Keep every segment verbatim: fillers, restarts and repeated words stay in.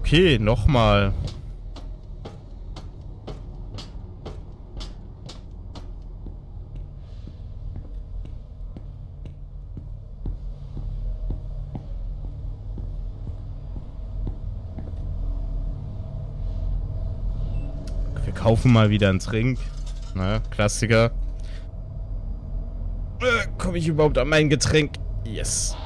Okay, nochmal. Wir kaufen mal wieder einen Trink. Na, Klassiker. Äh, komme ich überhaupt an mein Getränk? Yes.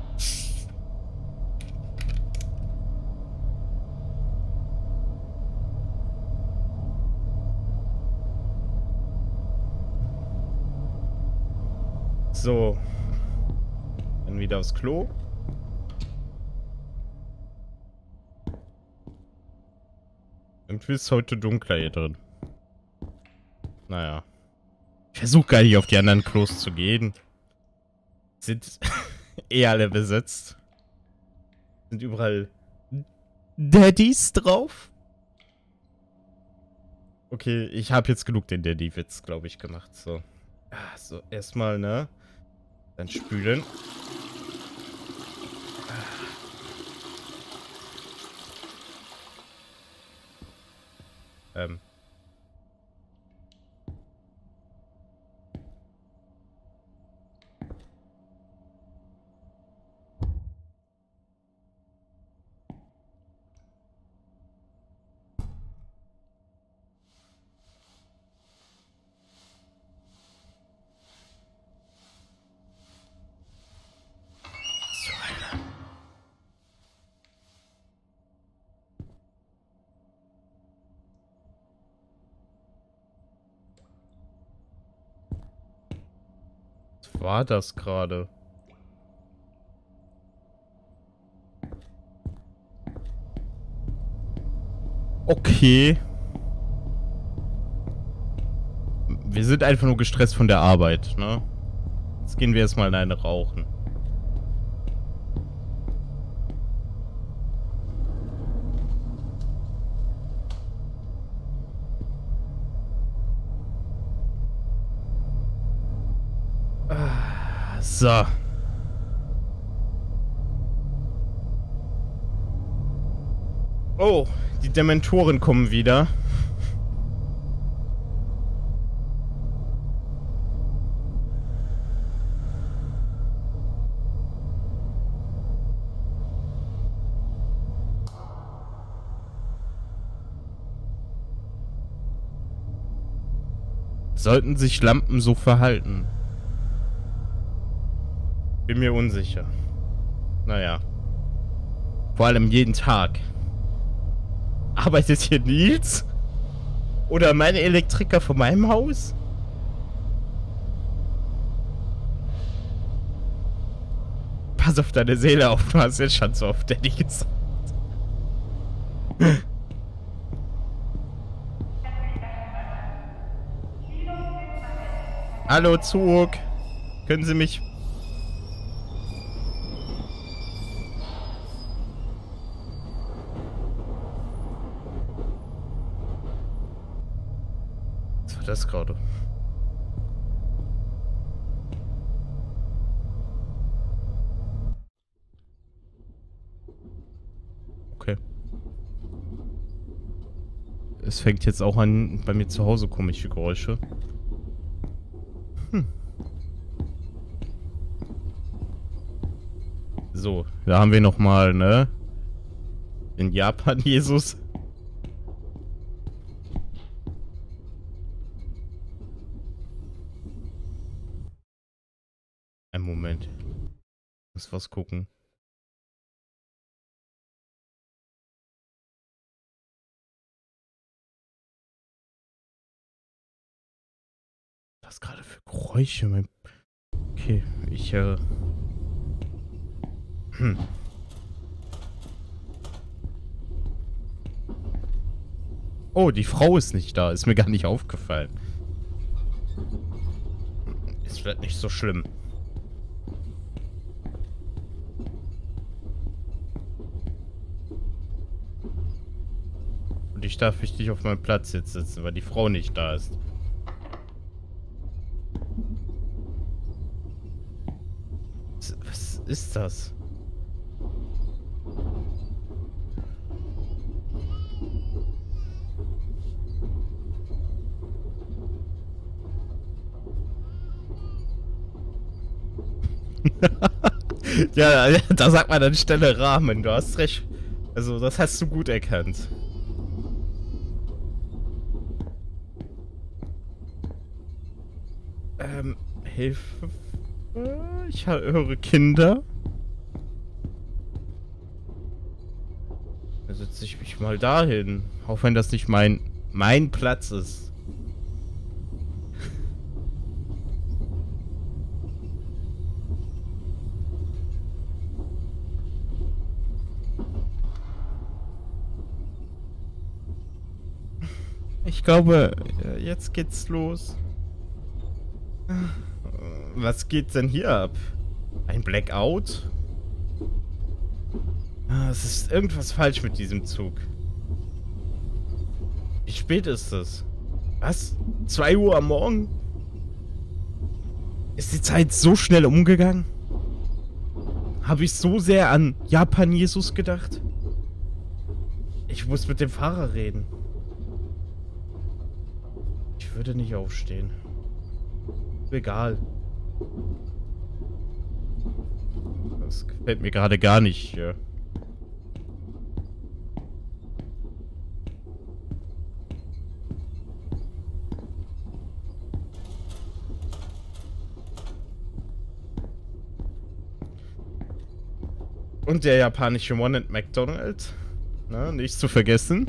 So. Dann wieder aufs Klo. Irgendwie ist es heute dunkler hier drin. Naja. Ich versuche gar nicht auf die anderen Klos zu gehen. Sind eh alle besetzt. Sind überall Daddys drauf. Okay, ich habe jetzt genug den Daddy-Witz, glaube ich, gemacht. So. Ah, so, erstmal, ne? Dann spülen. Ähm. Was war das gerade? Okay. Wir sind einfach nur gestresst von der Arbeit, ne? Jetzt gehen wir erstmal in eine rauchen. So. Oh, die Dementoren kommen wieder. Sollten sich Lampen so verhalten? Bin mir unsicher. Naja. Vor allem jeden Tag. Arbeitet hier Nils? Oder meine Elektriker von meinem Haus? Pass auf deine Seele auf, du hast jetzt schon so oft Daddy gesagt. Hallo Zug. Können Sie mich... Was war das gerade? Okay. Es fängt jetzt auch an, bei mir zu Hause komische Geräusche. Hm. So, da haben wir nochmal, ne? In Japan, Jesus. Ein Moment. Ich muss was gucken. Was gerade für Geräusche? Mein... Okay, ich, äh... Hm. Oh, die Frau ist nicht da. Ist mir gar nicht aufgefallen. Es wird nicht so schlimm. Und ich darf nicht auf meinem Platz jetzt sitzen, weil die Frau nicht da ist. Was ist das? Ja, ja, da sagt man dann Stelle Rahmen. Du hast recht. Also, das hast du gut erkannt. Ähm, Hilfe. Ich höre Kinder. Da setze ich mich mal dahin. Auch wenn das nicht mein, mein Platz ist. Ich glaube, jetzt geht's los. Was geht denn hier ab? Ein Blackout? Es ist irgendwas falsch mit diesem Zug. Wie spät ist es? Was? zwei Uhr am Morgen? Ist die Zeit so schnell umgegangen? Habe ich so sehr an Japan-Jesus gedacht? Ich muss mit dem Fahrer reden. Ich würde nicht aufstehen. Egal. Das gefällt mir gerade gar nicht. Ja. Und der japanische Ronald McDonald. Na, nicht zu vergessen.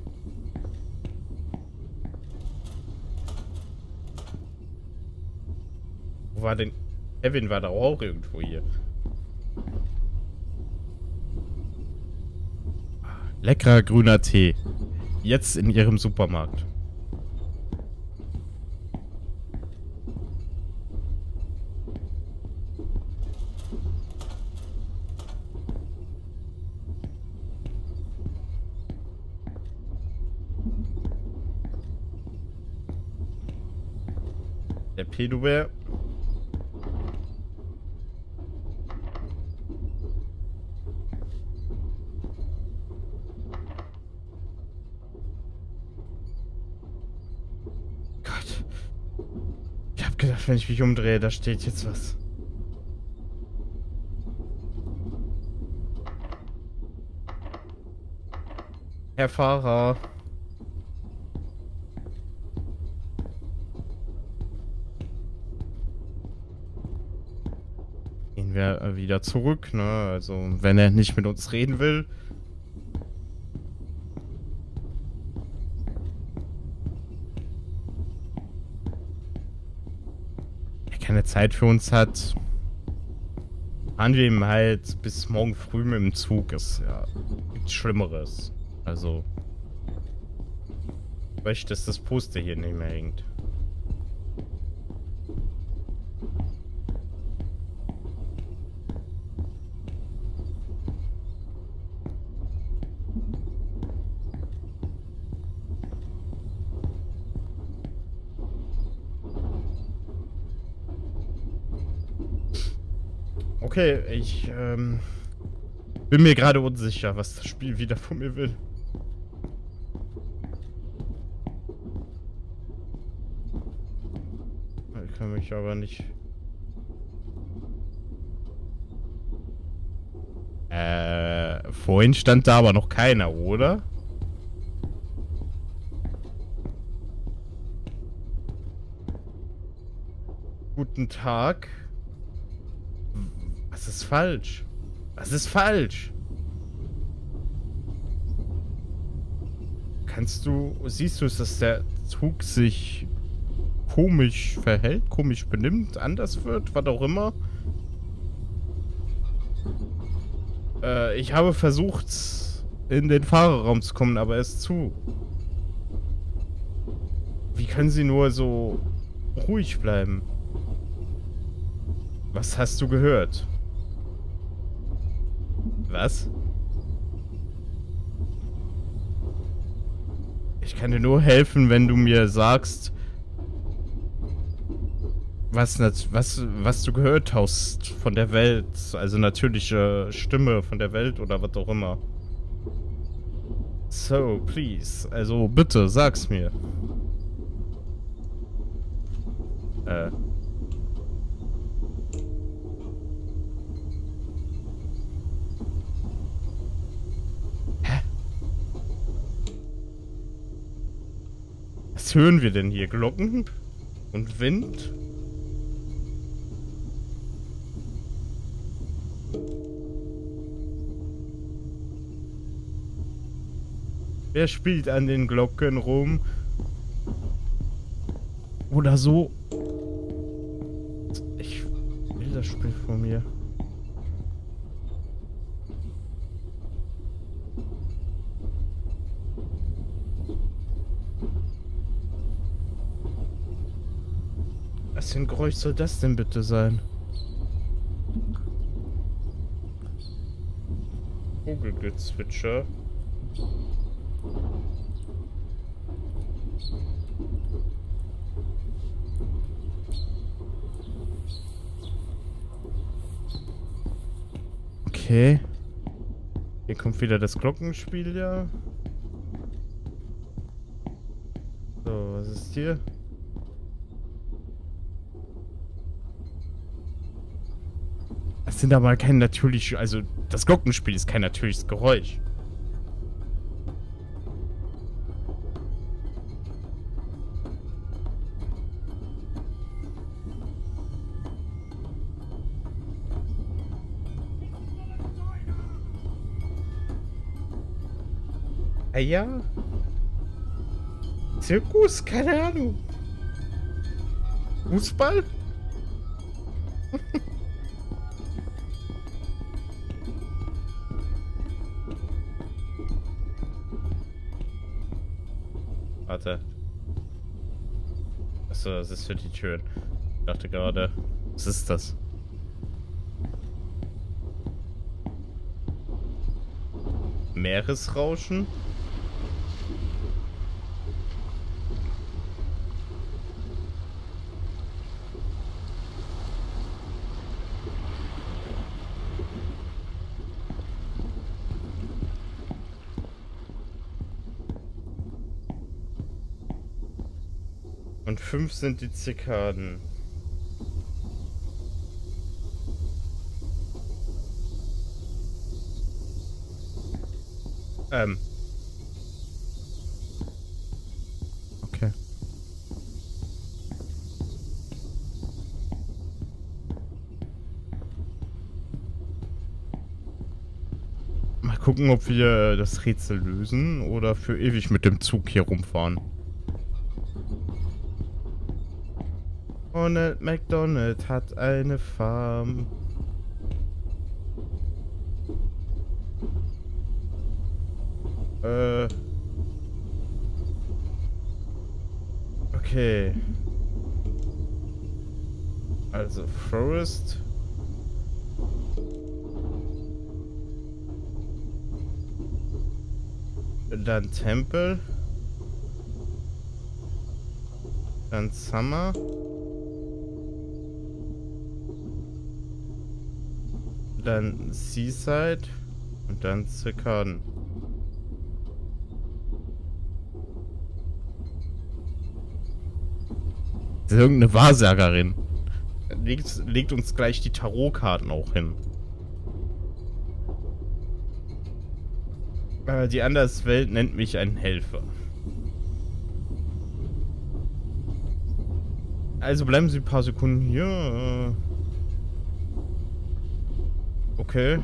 Wo war denn... Kevin war da auch irgendwo hier. Leckerer grüner Tee. Jetzt in ihrem Supermarkt. Der Pedobär. Gott. Ich hab gedacht, wenn ich mich umdrehe, da steht jetzt was. Herr Fahrer. Gehen wir wieder zurück, ne? Also, wenn er nicht mit uns reden will. Er keine Zeit für uns hat. Fahren wir ihm halt bis morgen früh mit dem Zug. Ist ja nichts Schlimmeres. Also. Ich möchte, dass das Poster hier nicht mehr hängt. Okay, ich ähm, bin mir gerade unsicher, was das Spiel wieder von mir will. Ich kann mich aber nicht... Äh, vorhin stand da aber noch keiner, oder? Guten Tag. Was ist falsch? Was ist falsch? Kannst du... Siehst du es, dass der Zug sich komisch verhält, komisch benimmt, anders wird, was auch immer? Äh, ich habe versucht, in den Fahrerraum zu kommen, aber er ist zu. Wie können Sie nur so ruhig bleiben? Was hast du gehört? Was? Ich kann dir nur helfen, wenn du mir sagst, was, was, was du gehört hast von der Welt. Also natürliche Stimme von der Welt oder was auch immer. So, please. Also bitte, sag's mir. Äh. Was hören wir denn hier? Glocken? Und Wind? Wer spielt an den Glocken rum? Oder so. Ich will das Spiel von mir. Was für ein Geräusch soll das denn bitte sein? Vogelgezwitscher. Okay. Hier kommt wieder das Glockenspiel, ja. So, was ist hier? Das sind aber kein natürliches, also das Glockenspiel ist kein natürliches Geräusch. Ah ja? Zirkus? Keine Ahnung. Fußball? Warte. Achso, das ist für die Türen. Ich dachte gerade, was ist das? Meeresrauschen? Und fünf sind die Zikaden. Ähm. Okay. Mal gucken, ob wir das Rätsel lösen oder für ewig mit dem Zug hier rumfahren. Ronald McDonald hat eine Farm. Äh. Okay. Also Forest. Dann Tempel. Dann Summer. Dann Seaside. Und dann Zikaden. Das ist irgendeine Wahrsagerin. Legt, legt uns gleich die Tarotkarten auch hin. Äh, die Anderswelt nennt mich einen Helfer. Also bleiben Sie ein paar Sekunden hier. Okay.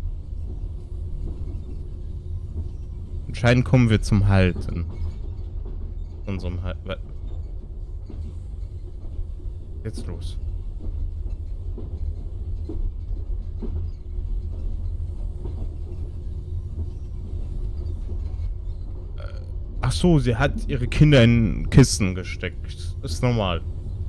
Anscheinend kommen wir zum Halten. Unserem Halt. Jetzt los. Ach so, sie hat ihre Kinder in Kisten gesteckt. Ist normal.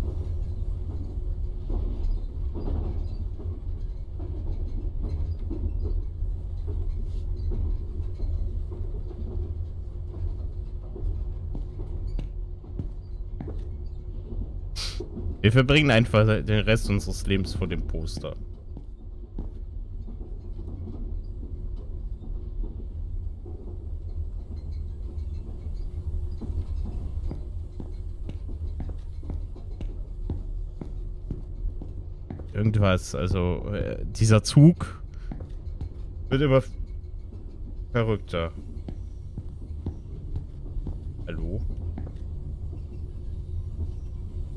Wir verbringen einfach den Rest unseres Lebens vor dem Poster. Irgendwas, also äh, dieser Zug wird immer verrückter. Hallo?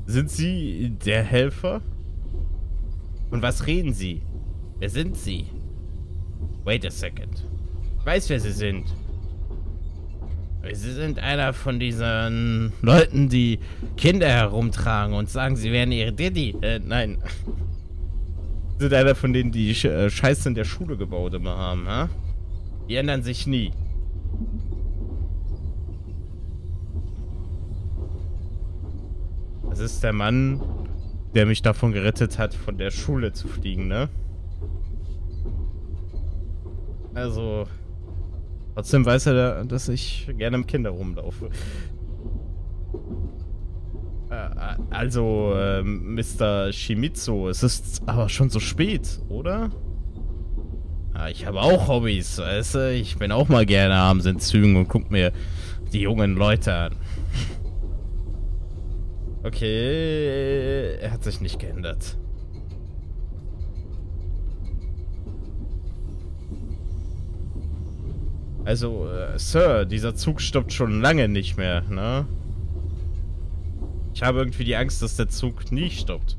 Sind Sie der Helfer? Und was reden Sie? Wer sind Sie? Wait a second. Ich weiß, wer Sie sind. Sie sind einer von diesen Leuten, die Kinder herumtragen und sagen, sie wären ihre Daddy. Äh, nein. Sie sind einer von denen, die äh, Scheiße in der Schule gebaut immer haben, ha? Die ändern sich nie. Das ist der Mann, der mich davon gerettet hat, von der Schule zu fliegen, ne? Also, trotzdem weiß er, dass ich gerne im Kinder rumlaufe. Äh, also, äh, Mister Shimizu, es ist aber schon so spät, oder? Ja, ich habe auch Hobbys, weißt du? Ich bin auch mal gerne abends in Zügen und guck mir die jungen Leute an. Okay, er hat sich nicht geändert. Also, äh, Sir, dieser Zug stoppt schon lange nicht mehr, ne? Ich habe irgendwie die Angst, dass der Zug nie stoppt.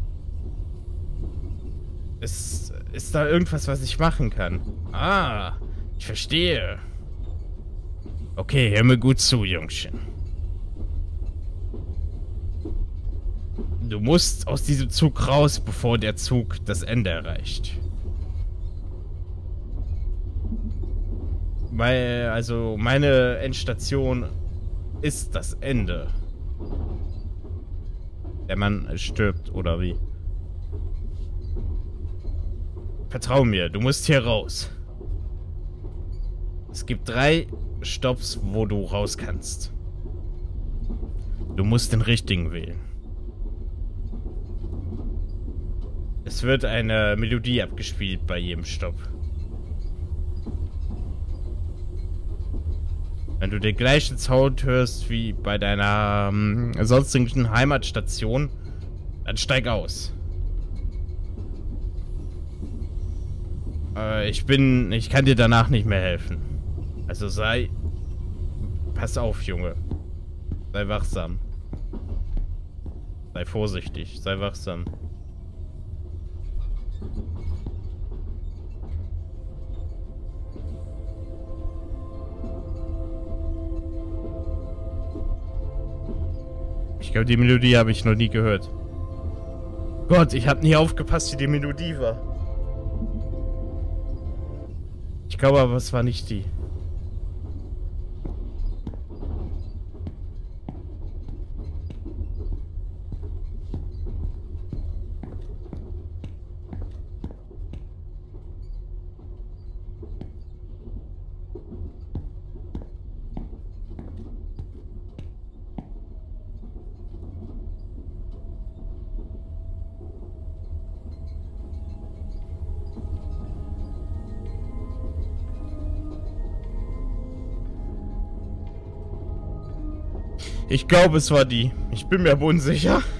Ist, ist da irgendwas, was ich machen kann? Ah, ich verstehe. Okay, hör mir gut zu, Jungchen. Du musst aus diesem Zug raus, bevor der Zug das Ende erreicht. Weil, also, meine Endstation ist das Ende. Der Mann stirbt, oder wie? Vertrau mir, du musst hier raus. Es gibt drei Stopps, wo du raus kannst. Du musst den richtigen wählen. Es wird eine Melodie abgespielt bei jedem Stopp. Wenn du den gleichen Sound hörst wie bei deiner ähm, sonstigen Heimatstation, dann steig aus. Äh, ich bin... Ich kann dir danach nicht mehr helfen. Also sei... Pass auf, Junge. Sei wachsam. Sei vorsichtig. Sei wachsam. Ich glaube, die Melodie habe ich noch nie gehört. Gott, ich habe nie aufgepasst, wie die Melodie war. Ich glaube aber, es war nicht die. Ich glaube, es war die. Ich bin mir aber unsicher.